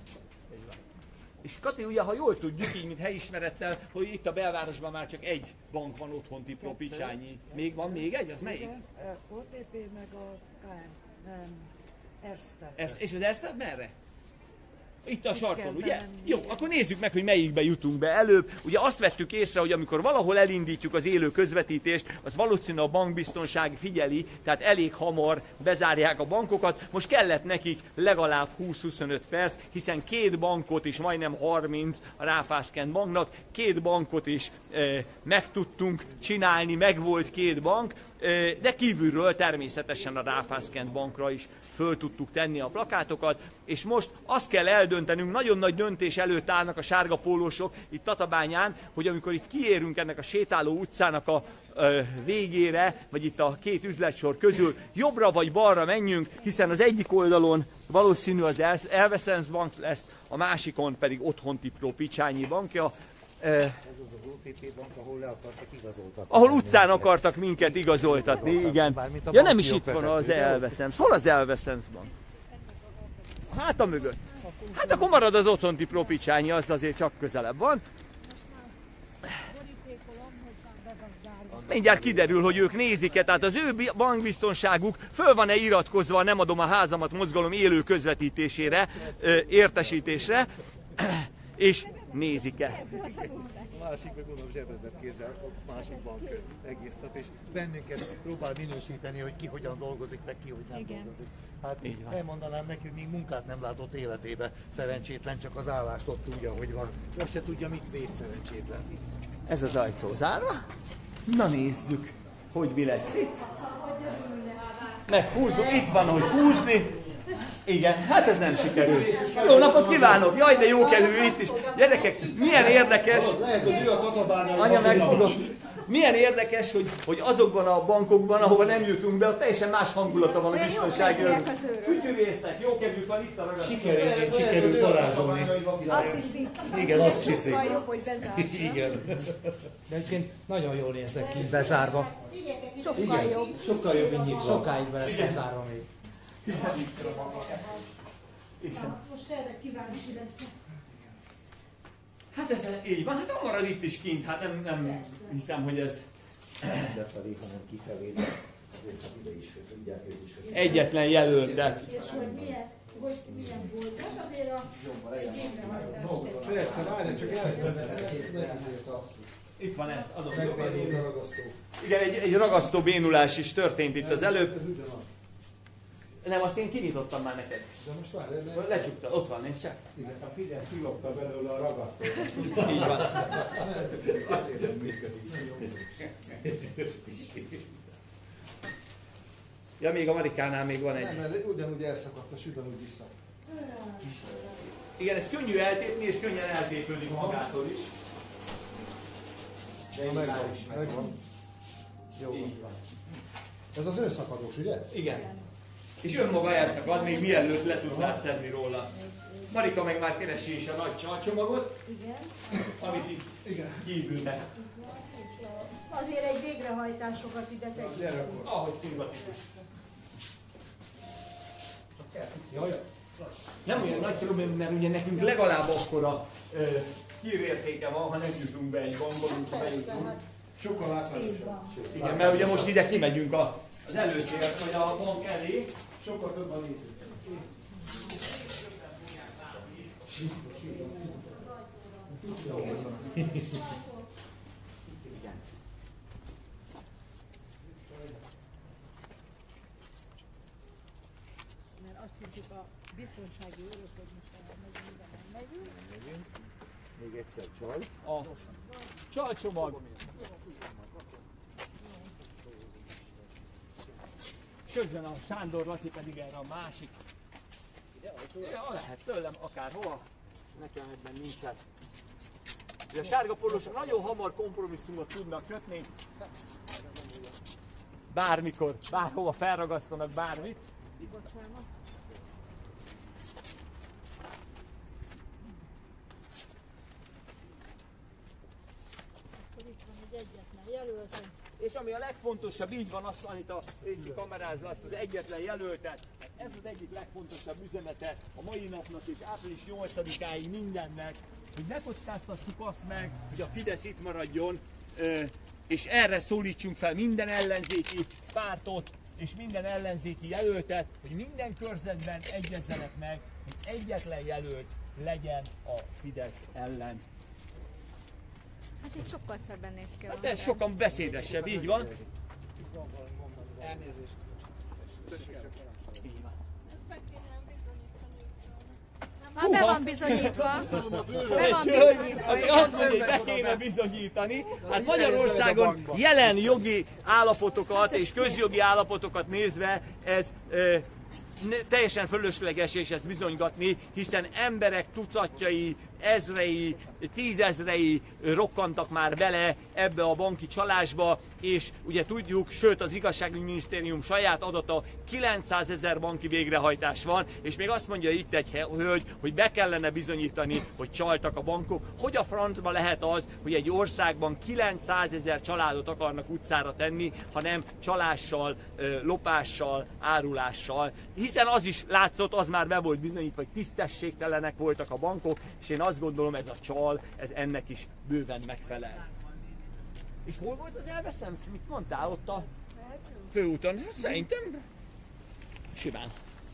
És Kati, ugye, ha jól tudjuk, így mint helyismerettel, hogy itt a belvárosban már csak egy bank van otthon, Tipro Picsányi. Még van még egy? Az melyik? Igen, o té pé meg a ká em, nem, Erste. Erste. És az Erste az merre? Itt a Itt sarkon, kell ugye? bemenni. Jó, akkor nézzük meg, hogy melyikbe jutunk be előbb. Ugye azt vettük észre, hogy amikor valahol elindítjuk az élő közvetítést, az valószínűleg a bankbiztonság figyeli, tehát elég hamar bezárják a bankokat. Most kellett nekik legalább húsz-huszonöt perc, hiszen két bankot is, majdnem harminc a Ráfászken banknak, két bankot is e, meg tudtunk csinálni, meg volt két bank, e, de kívülről természetesen a Ráfászken bankra is föl tudtuk tenni a plakátokat, és most azt kell eldöntenünk, nagyon nagy döntés előtt állnak a sárga pólósok itt Tatabányán, hogy amikor itt kiérünk ennek a sétáló utcának a ö, végére, vagy itt a két üzletsor közül, jobbra vagy balra menjünk, hiszen az egyik oldalon valószínű az Elveszens Bank lesz, a másikon pedig otthon Tipro Picsányi bankja. Ez az az o té pé bank, ahol le akartak igazoltatni. Ahol utcán akartak minket igazoltatni, igen. Ja, nem is itt van az Elveszens. Hol az Elveszens Bank? Hát a mögött. Hát akkor marad az otthon Tipro Picsányi, az azért csak közelebb van. Mindjárt kiderül, hogy ők nézik-e, tehát az ő bankbiztonságuk föl van-e iratkozva, nem adom a házamat mozgalom élő közvetítésére, értesítésre, és nézik-e. A másik meg mondom zsebredett kézzel, a másik bank egész nap, és bennünket próbál minősíteni, hogy ki hogyan dolgozik, meg ki hogy nem Igen. dolgozik. Hát elmondanám neki, hogy még munkát nem látott életébe, szerencsétlen, csak az állást ott tudja, hogy van. Azt se tudja, mit véd szerencsétlen. Ez az ajtó zárva. Na nézzük, hogy mi lesz itt. Meghúzom, itt van, hogy húzni. Igen, hát ez nem sikerült. Jó napot kívánok! Jaj, de jó kerül itt is. Gyerekek, milyen érdekes. Lehet, hogy ő a Tatabányai. Anya, megfogok. milyen érdekes, hogy, hogy azokban a bankokban, ahova nem jutunk be, ott teljesen más hangulata van a biztonsági őrök. Fütyülésznek, jó kedvük van, itt a ragasztó. Sikerült, sikerült varázsolni. Azt hiszik. Igen, azt hiszik. Sokkal jobb, hogy bezárva. Igen. De egyébként nagyon jól nézek ki bezárva. Sokkal Igen, jobb. sokkal jobb, mint nyitva. Sokáig be lesz bezárva még. Most erre kíváncsi leszek. Hát ez így van, hát marad itt is kint, hát nem, nem hiszem, hogy ez... Nem befelé, hanem kifelé, de azért hát ide is tudják ők is. Egyetlen jelöltet. És hogy milyen, hogy milyen volt, hát azért a végrehajtás. Persze, várj, csak elkezdett. Itt van ez, adott a ragasztó. Igen, egy, egy ragasztó bénulás is történt itt az előbb. Nem, azt én kinyitottam már neked. De most várj, de... Lecsukta, ott van, nézd csak. Igen. A Fidesz kilopta belőle a ragatót. Így van. Azért nem működik. Ja, még a Marikánál még van egy. Nem, mert ugyanúgy elszakadt, és ugyanúgy vissza. Igen, ez könnyű eltépni, és könnyen eltépődik magától is. De megvan, megvan. Jó van. Ez az önszakadós, ugye? Igen. És önmaga elszakad, még mielőtt le tudnád szedni róla. Marika meg már keresi is a nagy csalcsomagot, amit itt kívülnek. Azért egy végrehajtásokat ide tegyük. Ahogy szimpatikus. Jaj. Nem olyan nagy probléma, mert ugye nekünk legalább akkora uh, hírértéke van, ha nem jutunk be egy bankba, mint ha bejutunk. Sokkal látványosabb. Igen, mert ugye most ide kimegyünk a, az előtért, vagy a bank elé. Sokkal több a néző. Mert azt hiszik a biztonsági őrök, hogy most elmegyünk, de nem megyünk. Még egyszer csal. A csalcsomag. Közben a Sándor Laci pedig erre a másik. Ja, lehet tőlem akárhova. Nekem ebben nincsen. A sárga pólósok nagyon hamar kompromisszumot tudnak kötni. Bármikor, bárhova felragasztanak bármit. Akkor itt van egy egyetlen jelöltem. És ami a legfontosabb, így van azt, Anita, így kamerázza azt az egyetlen jelöltet. Ez az egyik legfontosabb üzenete a mai napnak és április nyolcadikáig mindennek, hogy ne kockáztassuk azt meg, hogy a Fidesz itt maradjon, és erre szólítsunk fel minden ellenzéki pártot és minden ellenzéki jelöltet, hogy minden körzetben egyezzenek meg, hogy egyetlen jelölt legyen a Fidesz ellen. Hát itt sokkal szebben néz ki. Hát ez sokan beszédesebb, így van. Elnézést. Így van. Hát be van bizonyítva. Be van bizonyítva. Azt mondja, hogy be kéne bizonyítani. Hát Magyarországon jelen jogi állapotokat és közjogi állapotokat nézve ez e, teljesen fölösleges és ezt bizonygatni, hiszen emberek tucatjai, ezrei, tízezrei rokkantak már bele ebbe a banki csalásba, és ugye tudjuk, sőt az igazságügyminisztérium saját adata kilencszázezer banki végrehajtás van, és még azt mondja itt egy hölgy, hogy be kellene bizonyítani, hogy csaltak a bankok. Hogy a francba lehet az, hogy egy országban kilencszázezer családot akarnak utcára tenni, hanem csalással, lopással, árulással, hiszen az is látszott, az már be volt bizonyítva, hogy tisztességtelenek voltak a bankok, és én azt gondolom, ez a csal, ez ennek is bőven megfelel. És hol volt az elveszem? Mit mondtál ott a főúton? Szerintem simán.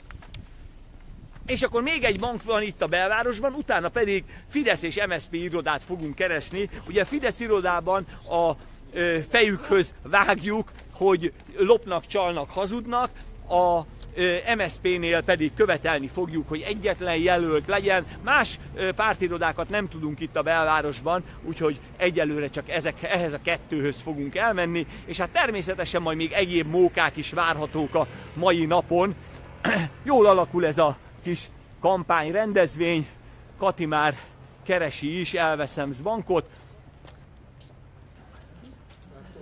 És akkor még egy bank van itt a belvárosban, utána pedig Fidesz és em es zé pé irodát fogunk keresni. Ugye a Fidesz irodában a fejükhöz vágjuk, hogy lopnak, csalnak, hazudnak, a em es zé pénél pedig követelni fogjuk, hogy egyetlen jelölt legyen. Más pártirodákat nem tudunk itt a belvárosban, úgyhogy egyelőre csak ezek, ehhez a kettőhöz fogunk elmenni, és hát természetesen majd még egyéb mókák is várhatók a mai napon. Jól alakul ez a kis kampányrendezvény, Kati már keresi is, elveszem bankot.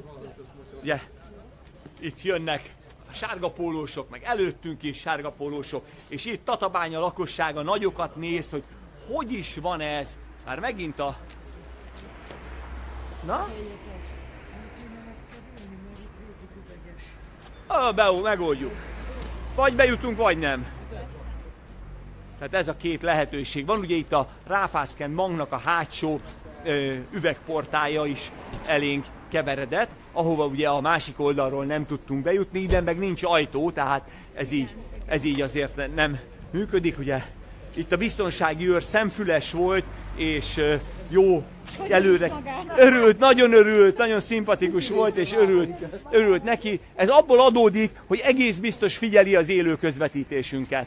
ugye itt jönnek a sárgapólósok, meg előttünk is sárgapólósok, és itt Tatabánya lakossága nagyokat néz, hogy hogy is van ez. Már megint a... Na? Ah, be, megoldjuk. Vagy bejutunk, vagy nem. Tehát ez a két lehetőség van. Ugye itt a Ráfászken banknak a hátsó ö, üvegportálja is elénk keveredett, ahova ugye a másik oldalról nem tudtunk bejutni, ide meg nincs ajtó, tehát ez így, ez így azért nem működik. Ugye itt a biztonsági őr szemfüles volt, és ö, jó előre örült, nagyon örült, nagyon szimpatikus volt, és örült, örült neki. Ez abból adódik, hogy egész biztos figyeli az élő közvetítésünket.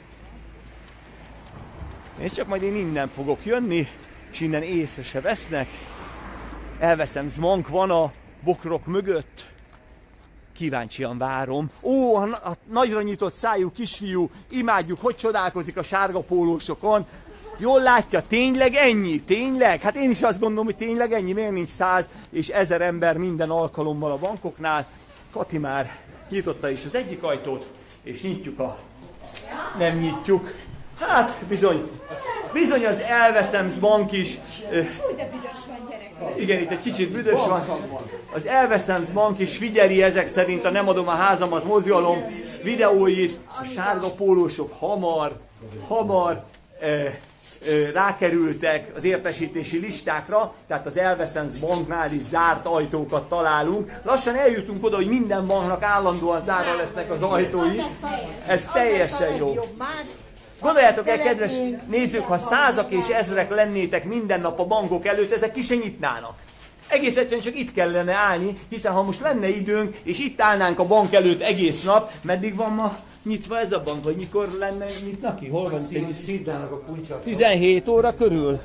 És csak majd én innen fogok jönni, és innen észre se vesznek. Elveszem, Zmank van a bokrok mögött. Kíváncsian várom. Ó, a, a nagyra nyitott szájú kisfiú, imádjuk, hogy csodálkozik a sárga pólósokon. Jól látja, tényleg ennyi? Tényleg? Hát én is azt gondolom, hogy tényleg ennyi. Miért nincs száz és ezer ember minden alkalommal a bankoknál? Kati már nyitotta is az egyik ajtót, és nyitjuk a... Nem nyitjuk. Hát bizony, bizony az Elveszem Bank is. Fúj, de büdös van, gyerek. Igen, itt egy kicsit büdös van. Az Elveszem Bank is figyeli ezek szerint a Nem adom a házamat mozgalom videóit. A sárga pólósok hamar, hamar eh, eh, rákerültek az értesítési listákra, tehát az Elveszem Banknál is zárt ajtókat találunk. Lassan eljutunk oda, hogy minden banknak állandóan zárva lesznek az ajtói. Ez teljesen jó. Gondoljátok el, kedves nézők, ha százak és ezrek lennétek minden nap a bankok előtt, ezek ki se nyitnának. Egész egyszerűen csak itt kellene állni, hiszen ha most lenne időnk, és itt állnánk a bank előtt egész nap, meddig van ma nyitva ez a bank, vagy mikor lenne nyitna ki? Hol van? Szídának a kuncsa. tizenhét óra körül.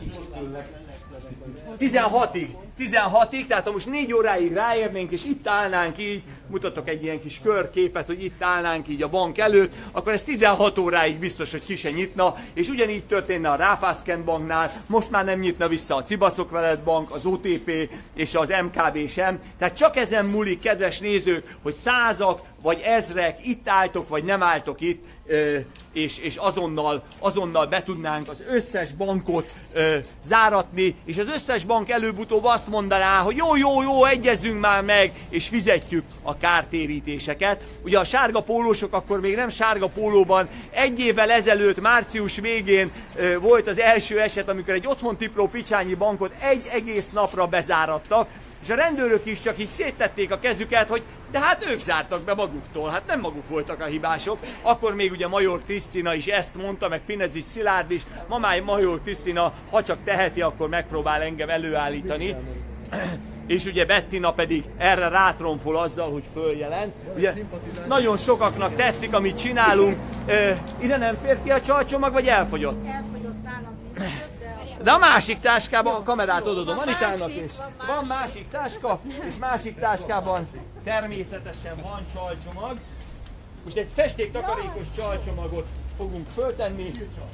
tizenhatig. tizenhatig, tehát ha most négy óráig ráérnénk, és itt állnánk így, mutatok egy ilyen kis körképet, hogy itt állnánk így a bank előtt, akkor ez tizenhat óráig biztos, hogy ki se nyitna, és ugyanígy történne a Ráfászken banknál, most már nem nyitna vissza a Cibaszok Veled Bank, az o té pé és az em ká bé sem. Tehát csak ezen múlik, kedves nézők, hogy százak vagy ezrek itt álltok, vagy nem álltok itt, és, és azonnal, azonnal be tudnánk az összes bankot ö, záratni, és az összes bank előbb-utóbb azt mondaná, hogy jó, jó, jó, egyezzünk már meg, és fizetjük a kártérítéseket. Ugye a sárga pólósok akkor még nem sárga pólóban, egy évvel ezelőtt, március végén ö, volt az első eset, amikor egy otthontipró Picsányi bankot egy egész napra bezárattak, és a rendőrök is csak így széttették a kezüket, hogy de hát ők zártak be maguktól, hát nem maguk voltak a hibások. Akkor még ugye Major Krisztina is ezt mondta, meg Pinezis Szilárd is. Ma már Major Krisztina, ha csak teheti, akkor megpróbál engem előállítani. És ugye Bettina pedig erre rátromfol azzal, hogy följelent. Ugye nagyon sokaknak tetszik, amit csinálunk. Ö, ide nem fér ki a csalcsomag, vagy elfogyott? Elfogyott nálam. De a másik táskában a kamerát odadom Anitának, és van másik táska, és másik táskában természetesen van csalcsomag. Most egy festéktakarékos csalcsomagot fogunk föltenni,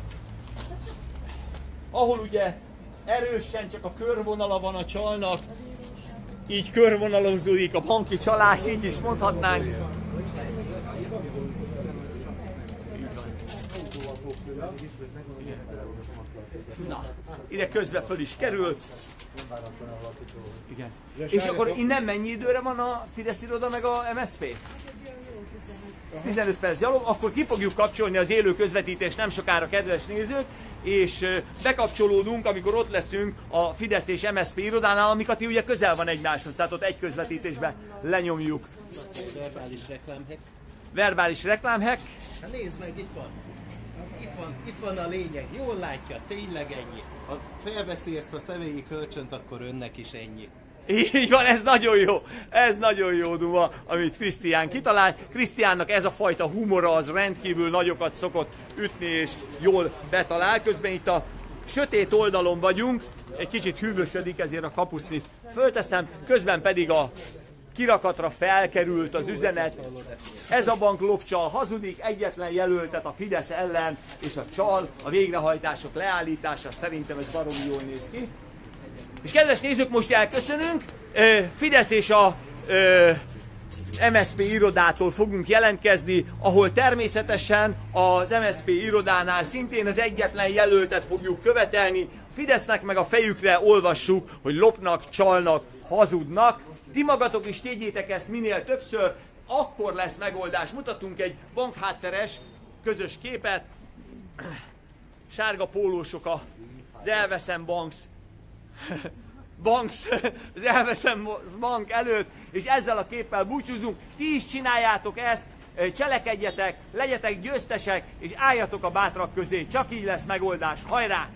ahol ugye erősen csak a körvonala van a csalnak, így körvonalazódik a banki csalás, így is mondhatnánk. Na, ide közbe föl is kerül. Igen. És akkor innen mennyi időre van a Fidesz iroda meg a em es zé pé? tizenöt perc gyalog, akkor ki fogjuk kapcsolni az élő közvetítést nem sokára, kedves nézők, és bekapcsolódunk, amikor ott leszünk a Fidesz és em es zé pé irodánál, amiket ugye közel van egymáshoz, tehát ott egy közvetítésben lenyomjuk. Verbális reklámhack. Verbális reklámhack. Hát nézd meg, itt van. Itt van, itt van a lényeg, jól látja, tényleg ennyi. Ha felveszi ezt a személyi kölcsönt, akkor önnek is ennyi. Így van, ez nagyon jó, ez nagyon jó duma, amit Krisztián kitalál. Krisztiánnak ez a fajta humora az rendkívül nagyokat szokott ütni, és jól betalál. Közben itt a sötét oldalon vagyunk, egy kicsit hűvösödik, ezért a kapusznyit fölteszem, közben pedig a kirakatra felkerült az üzenet. Ez a bank lopcsal hazudik, egyetlen jelöltet a Fidesz ellen, és a csal, a végrehajtások leállítása, szerintem ez baromi jól néz ki. És kedves nézők, most elköszönünk. Fidesz és a em es zé pé irodától fogunk jelentkezni, ahol természetesen az em es zé pé irodánál szintén az egyetlen jelöltet fogjuk követelni. Fidesznek meg a fejükre olvassuk, hogy lopnak, csalnak, hazudnak. Ti magatok is tegyétek ezt minél többször, akkor lesz megoldás. Mutatunk egy bankhátteres közös képet. Sárga pólósok az Elveszem Banks, Banks, az Elveszem Bank előtt, és ezzel a képpel búcsúzunk. Ti is csináljátok ezt, cselekedjetek, legyetek győztesek, és álljatok a bátrak közé. Csak így lesz megoldás. Hajrá!